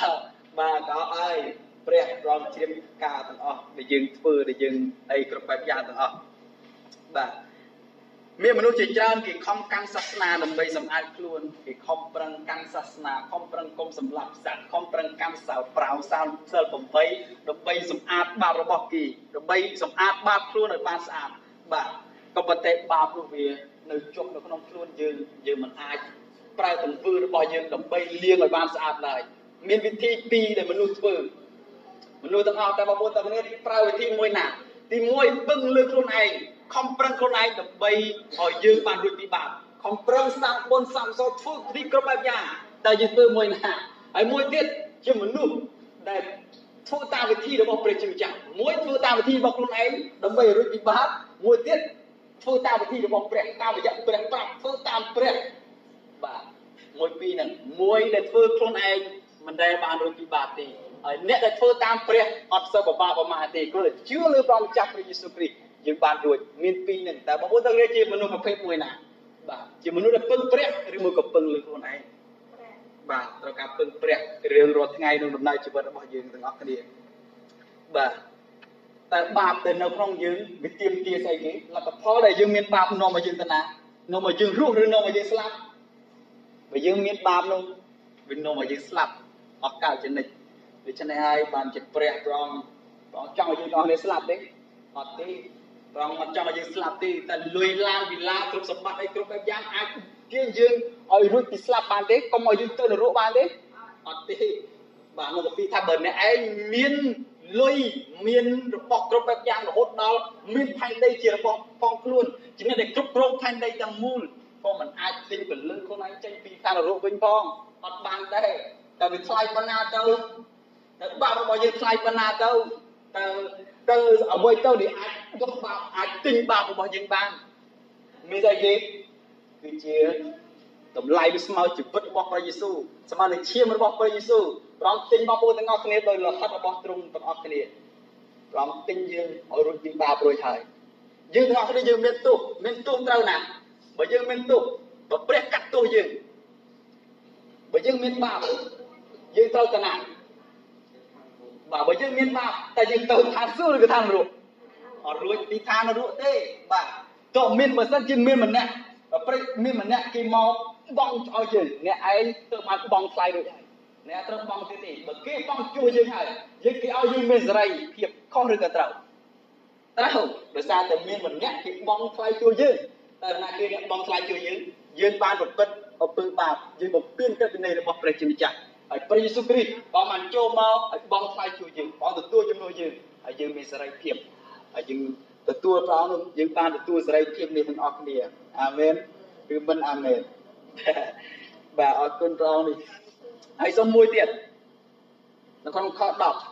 A: và có ai preti prong chiêm cả tầng ở để dương phơi để dương đây có phải gia tầng ởបាទមានមនុស្សជាច្រើនគេខំកាន់សាសនាដើម្បីសម្អាតខ្លួនគេខំប្រឹងកាន់សាសនាខំប្រឹងគុំសម្លាប់សត្វខំប្រឹងកាន់សៅប្រៅសាលសិល8ដើម្បីសម្អាតបាបរបស់គេដើម្បីសម្អាតបាបខ្លួនឲ្យបានស្អាតបាទក៏ប៉ុន្តែបាបនោះវានៅជាប់នៅក្នុងខ្លួនយើងមិនអាចប្រើទង្វើរបស់យើងដើម្បីលាងឲ្យបានស្អាតឡើយមានវិធីពីរដែលមនុស្សធ្វើមនុស្សទាំងអស់តែបងប្អូនទាំងនេះប្រើវិធីមួយណាទី1ពឹងលើខ្លួនឯងខំប្រឹងខ្លួនឯងដើម្បីឲ្យយើងបានរួចពីបាបខំប្រឹងសាងបុណ្យសាងសោធ្វើទីគ្រប់បែបយ៉ាងតែយើងធ្វើមួយណាហើយមួយទៀតជាមនុស្សដែលធ្វើតាមវិធីរបស់ព្រះជាម្ចាស់មួយធ្វើតាមវិធីរបស់ខ្លួនឯងដើម្បីរួចពីបាបមួយទៀតធ្វើតាមវិធីរបស់ព្រះតាមរយៈព្រះប្រាប់ធ្វើតាមព្រះបាទមួយពីរហ្នឹងមួយដែលធ្វើខ្លួនឯងមិនដែលបានរួចពីបាបទេហើយអ្នកដែលធ្វើតាមព្រះអត់សូវពិបាកប្រមាណទេគ្រាន់តែជឿលើព្រះម្ចាស់ព្រះយេស៊ូវគ្រីស្ទយើងបានរួចមានពីរហ្នឹងតែបងប្អូនទាំងនេះជាមនុស្សប្រភេទមួយណាបាទជាមនុស្សដែលពឹងព្រះឬមួយក៏ពឹងលើខ្លួនឯងបាទត្រូវការពឹងព្រះរៀងរាល់ថ្ងៃក្នុងដំណើរជីវិតរបស់យើងទាំងអស់គ្នាបាទតែបាបដែលនៅក្នុងយើងវាទាមទារស្អីគេលទ្ធផលដែលយើងមានបាបនាំមកយើងទៅណានាំមកយើងរស់ឬនាំមកយើងស្លាប់បើយើងមានបាបនោះវានាំមកយើងស្លាប់អត់កើតចំណិចដូច្នេះហើយបានជាព្រះព្រះអង្គចង់ឲ្យយើងអស់នេះស្លាប់ទេអត់ទេព្រះអង្គអត់ចង់ឲ្យយើងស្លាប់ទេតែលុយឡានវិឡាគ្រប់សម្បត្តិអីគ្រប់បែបយ៉ាងអាចទាញយើងឲ្យរួចពីស្លាប់បានទេកុំឲ្យយើងទៅនរកបានទេអត់ទេបាទនៅពីថាបើអ្នកឯងមានលុយមានរបស់គ្រប់បែបយ៉ាងរហូតដល់មានផែនដីជារបស់ផងខ្លួនជាអ្នកដែលគ្រប់គ្រងផែនដីទាំងមូលក៏មិនអាចទិញពលឹងខ្លួនឯងចេញពីឋាននរកវិញផងអត់បានដែរតែវាថ្លៃប៉ុណ្ណាទៅតែបាបរបស់យើងថ្លៃប៉ុណ្ណាទៅទៅអ្វីទៅដែលអាចយកបាបអាចទិញបាបរបស់យើងបានមានតែគេគឺជាតម្លៃស្មើជីវិតរបស់ព្រះយេស៊ូវស្មើនឹងឈាមរបស់ព្រះយេស៊ូវព្រះអង្គទិញបងប្អូនទាំងអស់គ្នាដោយលហិតរបស់ទ្រង់ទាំងអស់គ្នាព្រះអង្គទិញយើងឲ្យរួចពីបាបរួចហើយយើងទាំងអស់គ្នាយើងមានទោសត្រូវណាបើយើងមានទោសបើព្រះកាត់ទោសយើងបើយើងមានបាបយើងត្រូវទៅណាបាទបើយើងមានបាបតែយើងទៅឋានសួគ៌ឬក៏ឋាននរកអត់រួចពីឋាននរកទេបាទតើមានបើសិនជាមានម្នាក់ព្រៃមានម្នាក់គេមកបងឲ្យយើងអ្នកឯងទៅបានបងថ្លៃរួចហើយអ្នកត្រូវបងទៀតទេបើគេបងជួយយើងហើយយើងគេឲ្យយើងមានសេរីភាពខុសឬក៏ត្រូវដោយសារតែមានម្នាក់គេបងថ្លៃជួយយើងតែណាគេអ្នកបងថ្លៃជួយយើងបានប្រព្រឹត្តអំពើបាបយើងបំពេញកិច្ចវិន័យរបស់ព្រះជាម្ចាស់ហើយព្រះយេស៊ូវគ្រីស្ទបងបានចូលមកឲ្យបងថ្លៃជួយយើងបងទទួលជំនួសយើងហើយយើងមានសេរីភាពហើយយើងទទួលព្រះអង្គយើងបានទទួលសេរីភាពនេះទាំងអស់គ្នាអាមែនឬមិនអាមែនបាទអរគុណព្រះអង្គនេះហើយសូមមួយទៀតនៅក្នុងខ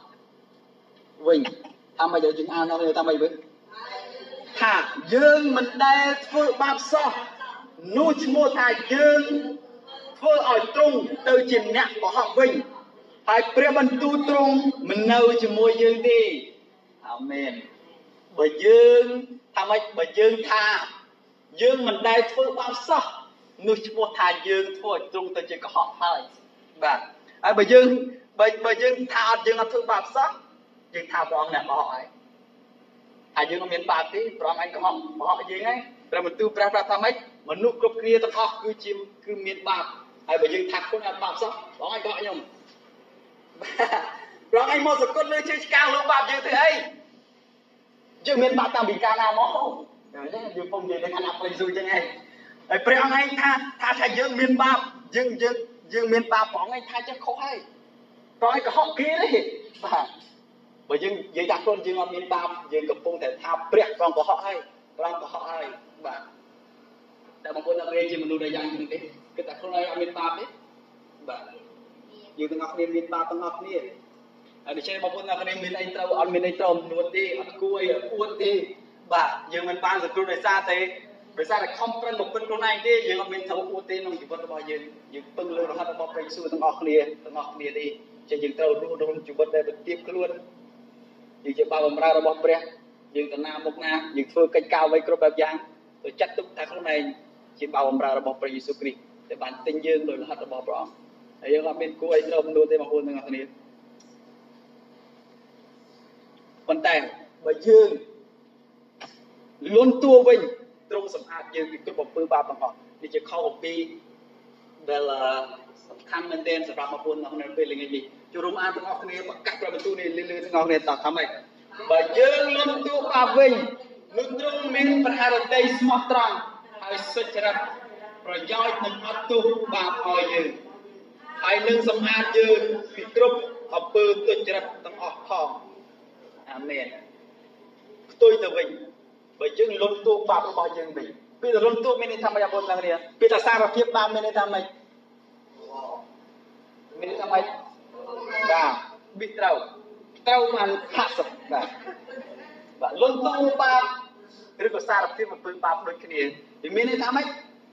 A: 10វិញថាមកយើងអាននៅថាម៉េចវិញថាយើងមិនដែលធ្វើបាបសោះនោះឈ្មោះថាយើងធ្វើឲ្យទ្រង់ទៅជាអ្នកកុហកវិញហើយព្រះបន្ទូលទ្រង់មិននៅជាមួយយើងទេអាមែនបើយើងថាម៉េចបើយើងថា dương mình đâyធ្វើbao sao nuôi cho thà dương thôi trung tới chỉ có họ hơi và bởi dương thà dương ănធ្វើbao sao dương thà bọn này họ ấy thà dương miền bạc tí bọn anh có họ dương ấy rồi mình tu pra tham ấy mà nụ cục kia tao họ cứ chim cứ miền bạc bởi dương thà con ăn bao sao bọn anh gọi nhung bọn anh mua được con lưới chơi cao lông bạc như thế ấy dương miền bạc tao bị ca nào mó dương phong gì để ăn áp lên rồi chứ ngayไอ้เปรี้ยวไงถ้าយើងមានបាបយើងមានបាបផងไงថាចេះខុសហើយព្រោះឯងក៏ហក់គ្នាទេបាទបើយើងនិយាយថាខ្លួនយើងអត់មានបាបយើងកំពុងតែថាព្រះត្រង់ក៏ហក់ហើយត្រង់ក៏ហក់ហើយបាទតែបងប្អូនអ្នករៀនជាមនុស្សដែលយ៉ាងនេះទេគឺថាខ្លួនឯងអត់មានបាបទេបាទយើងទាំងអស់គ្នាមានបាបទាំងអស់គ្នាហើយដូច្នេះបងប្អូនអ្នករៀនមានអីត្រូវអត់មានអីត្រូវនួនទេអត់គួរអីអួតទេបាទយើងមិនបានសង្គ្រោះដោយសារតែដោយសារតែខំប្រឹងបំពេញខ្លួនឯងទេយើងអត់មានត្រូវអួតទេក្នុងជីវិតរបស់យើងពឹងលើរហ័សរបស់ព្រះយេស៊ូវទាំងអស់គ្នាទេជាយើងត្រូវរស់ក្នុងជីវិតដែលបន្ទាបខ្លួនយើងជាបាវបម្រើរបស់ព្រះយើងទៅណាមុខណាយើងធ្វើកិច្ចការអ្វីគ្រប់បែបយ៉ាងទៅចាត់ទុកថាខ្លួនឯងជាបាវបម្រើរបស់ព្រះយេស៊ូវគ្រីស្ទដែលបានទិញយើងដោយរហ័សរបស់ព្រះអង្គហើយយើងអត់មានគួរអីត្រូវនួនទេបងប្អូនទាំងអស់គ្នាប៉ុន្តែបើយើងលន់តួវិញត្រង់សម្អាតយើងពីគ្រប់អំពើបាបទាំងអស់នេះជាខុសអំពីដែលសំខាន់មែនទែនសម្រាប់បងប្អូននៅពេលល្ងាចនេះចូលរួមអានទាំងអស់គ្នាប្រកាសព្រះបន្ទូលនេះលឺទាំងអស់គ្នាតោះថាម៉េចបើយើងលន់តួបាបវិញនោះទ្រង់មានប្រហារតីស្មោះត្រង់ហើយសុចរិតប្រយោជន៍នឹងអត់ទោសបាបឲ្យយើងហើយនឹងសម្អាតយើងពីគ្រប់អំពើទុច្ចរិតទាំងអស់ផងអាមែនផ្ទុយទៅវិញបើយើងលន់តួបាបរបស់យើងវិញពីលន់តួមានន័យថាម៉េចបងប្អូនទាំងគ្នាពីថាសារភាពបាបមានន័យថាម៉េចមានន័យថាម៉េចបាទប៊ីត្រូវបានហាក់សបាទលន់តួបាបឬក៏សារភាពអំពើបាបដូចគ្នាវាមានន័យថាម៉េច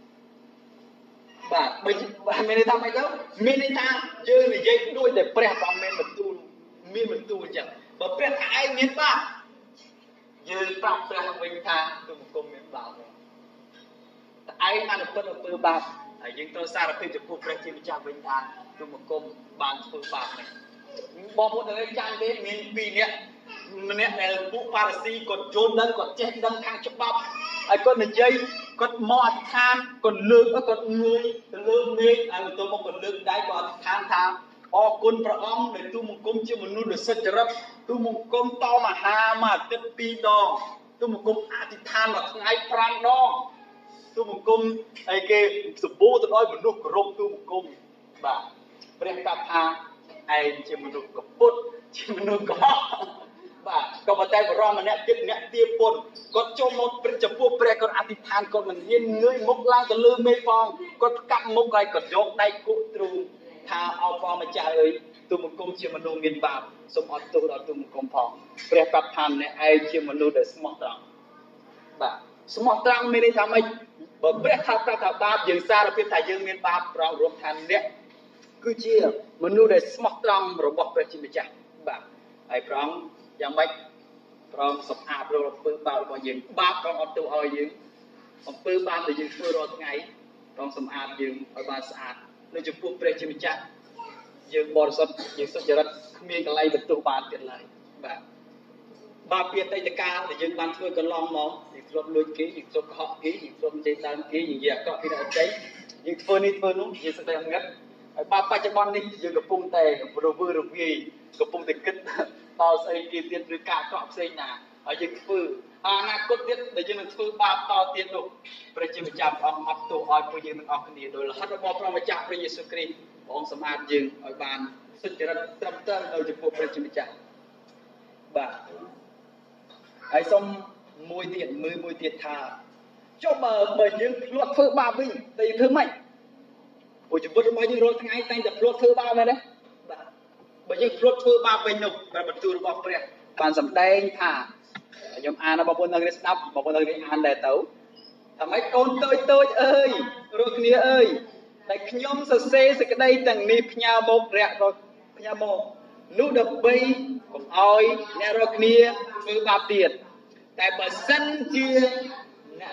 A: បាទមានន័យថាម៉េចទៅមានន័យថាយើងនិយាយដូចតែព្រះព្រះអង្គមានបន្ទូលអញ្ចឹងបើព្រះថាឯងមានបាបយើងប្រាប់ព្រះវិញថាទូមង្គមមានបាបតែឯងបានប្រព្រឹត្តអំពើបាបហើយយើងត្រូវសារភាពចំពោះព្រះជាម្ចាស់វិញថាទូមង្គមបានធ្វើបាបនេះបងប្អូនដែលចាំទេមាន2នាក់ម្នាក់ដែលពួកប៉ារ៉ាស៊ីគាត់យល់ដឹងគាត់ចេះដឹងខាងច្បាប់ហើយគាត់និយាយគាត់មកអធិដ្ឋានគាត់លើកគាត់ងើយទៅលើមេឃហើយបន្ទាប់មកគាត់លើកដៃគាត់អធិដ្ឋានថាអរគុណព្រះអង្គដែលទូមង្គមជាមនុស្សដ៏សុចរិតទូមង្គមតមហាមួយអាទិត្យ2ដងទូមង្គមអធិដ្ឋានមួយថ្ងៃ5ដងទូមង្គមអីគេសម្បូរទៅដោយមនុស្សគោរពទូមង្គមបាទព្រះប្រាប់ថាឯងជាមនុស្សកពុតជាមនុស្សកុហកបាទក៏ប៉ុន្តែបរិមម្នាក់ទៀតអ្នកទាពុនគាត់ចូលមកចំពោះព្រះគាត់អធិដ្ឋានគាត់មិនហ៊ានងើយមុខឡើងទៅលើមេឃផងគាត់ផ្កាប់មុខហើយគាត់យកដៃគក់ទ្រូងថាអោព្រះម្ចាស់អើយទូមង្គមជាមនុស្សមានបាបសូមអត់ទោសដល់ទូមង្គមផងព្រះប្រាប់ថាអ្នកឯងជាមនុស្សដែលស្មោះត្រង់បាទស្មោះត្រង់មានន័យថាម៉េចបើព្រះថាប្រាប់ថាបាបយើងសារភាពថាយើងមានបាបប្រងរួមថាអ្នកគឺជាមនុស្សដែលស្មោះត្រង់របស់ព្រះជាម្ចាស់បាទហើយព្រះអង្គយ៉ាងម៉េចព្រះអង្គសម្អាតរាល់អំពើបាបរបស់យើងបាបព្រះអង្គអត់ទោសឲ្យយើងអំពើបាបដែលយើងធ្វើរាល់ថ្ងៃព្រះអង្គសម្អាតយើងឲ្យបានស្អាតនៅចំពោះព្រះជាម្ចាស់យើងបរិសុទ្ធយើងសុចរិតគ្មានកន្លែងបន្ទោសបានទៀតឡើយបាទបាបពីអតីតកាលដែលយើងបានធ្វើកន្លងមកយើងធ្លាប់លួចគេយើងធ្លាប់កុហកគេយើងធ្លាប់និយាយដើមគេយើងនិយាយអាក្រក់ពីអ្នកដទៃយើងធ្វើនេះធ្វើនោះយើងស្ដីងឹតហើយបាបបច្ចុប្បន្ននេះយើងកំពុងតែរវើរវាយកំពុងតែគិតដល់ស្អីគេទៀតឬការអាក្រក់ផ្សេងណាហើយយើងធ្វើអនាគតទៀតដែលយើងនឹងធ្វើបាបតទៀតនោះព្រះជាម្ចាស់ព្រះអង្គអត់ទោសឲ្យពួកយើងទាំងអស់គ្នាដោយលហិទ្ធរបស់ព្រះម្ចាស់ព្រះយេស៊ូវគ្រីស្ទព្រះអង្គសម្អាតយើងឲ្យបានសុចរិតត្រឹមត្រូវនៅចំពោះព្រះជាម្ចាស់បាទហើយសូមមួយទៀតថាចុះបើយើងភ្លាត់ធ្វើបាបវិញតែយើងធ្វើម៉េចព្រោះជីវិតរបស់យើងរាល់ថ្ងៃតែងតែភ្លាត់ធ្វើបាបមែនទេបាទបើយើងភ្លាត់ធ្វើបាបវិញនោះព្រះបន្ទូលរបស់ព្រះបានសម្ដែងថាខ្ញុំអានដល់បងប្អូនទាំងនេះស្ដាប់បងប្អូនទាំងនេះអានដែរទៅថាម៉េចកូនតូចអើយរាល់គ្នាអើយតែខ្ញុំសរសេរសេចក្តីទាំងនេះផ្ញើមករយៈផ្ញើមកនោះដើម្បីកុំឲ្យអ្នករាល់គ្នាធ្វើបាបទៀតតែបើសិនជាអ្នក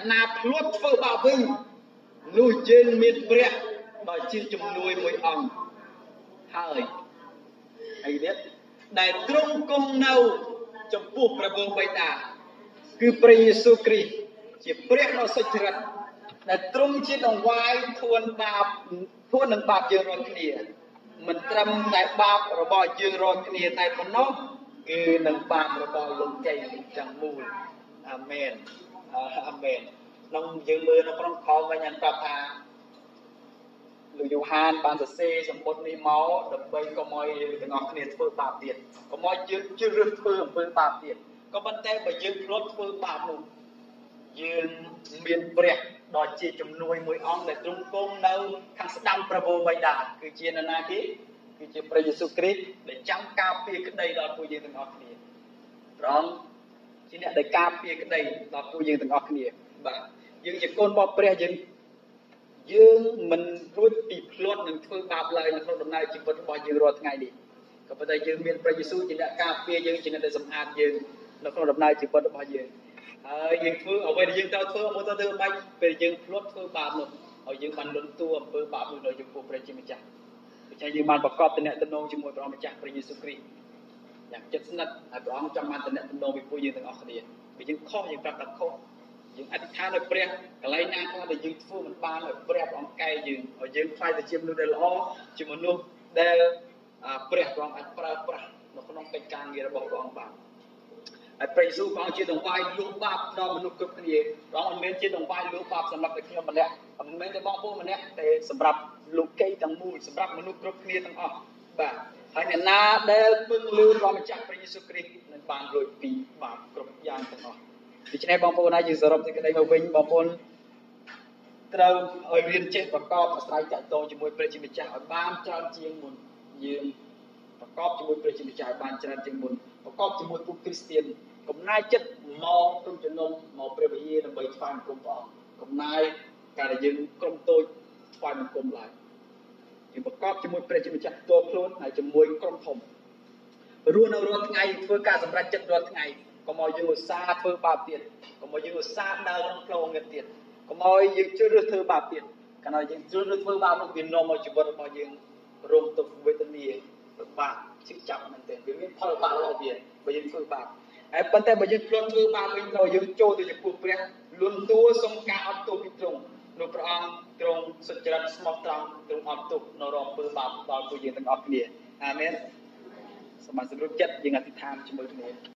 A: ណាភ្លាត់ធ្វើបាបវិញនោះយើងមានព្រះដ៏ជាជំនួយមួយអង្គហើយទៀតដែលទ្រង់គង់នៅចំពោះព្រះបិតាគឺព្រះយេស៊ូវគ្រីស្ទជាព្រះដ៏សុចរិតដែលទ្រង់ជាដង្វាយធួននឹងបាបយើងរាល់គ្នាមិនត្រឹមតែបាបរបស់យើងរាល់គ្នាតែប៉ុណ្ណោះគឺនឹងបាបរបស់លោកកៃទាំងមូលអាមែនអាមែនក្នុងយើងមើលនៅក្នុងខវិញអន្តរថាលោកយូហានបានសរសេរសម្បត្តិនេះមកដើម្បីកុំឲ្យយើងទាំងអស់គ្នាធ្វើបាបទៀតកុំឲ្យយើងជឿរើសធ្វើអំពើបាបទៀតក៏ប៉ុន្តែបើយើងធ្លាប់ធ្វើបាបនោះយើងមានព្រះដ៏ជាជំនួយមួយអង្គដែលទ្រង់គង់នៅខាងស្ដាំព្រះបិតាគឺជានរណាគេគឺជាព្រះយេស៊ូវគ្រីស្ទដែលចាំការពារក្តីដល់ពួកយើងទាំងអស់គ្នាព្រះអង្គជាអ្នកដែលការពារក្តីដល់ពួកយើងទាំងអស់គ្នាបាទយើងជាកូនរបស់ព្រះយើងមិនរួចពីភ្លាត់នឹងធ្វើបាបឡើយនៅក្នុងដំណើរជីវិតរបស់យើងរាល់ថ្ងៃនេះក៏ប៉ុន្តែយើងមានព្រះយេស៊ូវជាអ្នកការពារយើងជាអ្នកដែលសម្អាតយើងនៅក្នុងដំណើរជីវិតរបស់យើងហើយយើងធ្វើអ្វីដែលយើងត្រូវធ្វើមកទៅបាច់ពេលយើងភ្លាត់ធ្វើបាបនោះហើយយើងបានលន់តួអំពើបាបនោះដល់ចំពោះព្រះជាម្ចាស់ដូច្នេះយើងបានប្រកបតំណែងជាមួយព្រះម្ចាស់ព្រះយេស៊ូវគ្រីស្ទយ៉ាងជិតស្និទ្ធហើយព្រះអង្គចាំបានតំណែងពីពួកយើងទាំងអស់គ្នាបើយើងខុសយើងប្រាប់ថាខុសយើងអធិដ្ឋានឲ្យព្រះកន្លែងណាខ្លះដែលយើងធ្វើមិនបានឲ្យព្រះអង្គកែយើងឲ្យយើងខ្លាយទៅជាមនុស្សដែលល្អជាមនុស្សដែលព្រះអង្គអាចប្រើប្រាស់នៅក្នុងកិច្ចការងាររបស់ព្រះអង្គបានហើយព្រះយេស៊ូវព្រះអង្គជាដង្វាយលុបបាបដល់មនុស្សគ្រប់គ្នាព្រះអង្គមិនមែនជាដង្វាយលុបបាបសម្រាប់តែខ្ញុំម្នាក់មិនមែនតែបងប្អូនម្នាក់តែសម្រាប់លោកីទាំងមូលសម្រាប់មនុស្សគ្រប់គ្នាទាំងអស់បាទហើយអ្នកណាដែលពឹងលើព្រះម្ចាស់ព្រះយេស៊ូវគ្រីស្ទនឹងបានរួចពីបាបគ្រប់យ៉ាងទាំងអស់ដូច្នេះបងប្អូនហើយយើងសរុបសេចក្តីមកវិញបងប្អូនត្រូវឲ្យរៀនចេះប្រកបអាស្រ័យតាក់ទងជាមួយព្រះជាម្ចាស់ឲ្យបានច្រើនជាងមុនយើងប្រកបជាមួយព្រះជាម្ចាស់ឲ្យបានច្រើនជាងមុនប្រកបជាមួយពុទ្ធគ្រីស្ទានកំណាយចិត្តមកក្នុងជំនុំមកព្រះវិហារដើម្បីថ្វាយបង្គំព្រះអង្គកំណាយការដែលយើងក្រុមតូចថ្វាយបង្គំឡើយយើងប្រកបជាមួយព្រះជាម្ចាស់ផ្ទាល់ខ្លួនហើយជាមួយក្រុមធំរស់នៅរាល់ថ្ងៃធ្វើការសម្រេចចិត្តរាល់ថ្ងៃកុំឲ្យយើងឧស្សាហ៍ធ្វើបាបទៀតកុំឲ្យយើងឧស្សាហ៍ដើរក្នុងផ្លូវងឹតទៀតកុំឲ្យយើងជឿរើសធ្វើបាបទៀតកាលណាយើងជឿរើសធ្វើបាបនោះវានាំឲ្យជីវិតរបស់យើងរងទុក្ខវេទនាពិបាកឈឺចាប់មែនទែនវាមានផលបាបរបស់វាបើយើងធ្វើបាបហើយប៉ុន្តែបើយើងធ្លាប់ធ្វើបាបវិញដល់យើងចូលទៅចំពោះព្រះលន់តួសុំការអត់ទោសពីទ្រង់នោះព្រះអង្គទ្រង់សុចរិតស្មោះត្រង់ទ្រង់អត់ទោសនៅរំពើបាបដល់ពួកយើងទាំងអស់គ្នាអាមែនសូមបានសម្រុបចិត្តយើងអធិដ្ឋានជាមួយគ្នា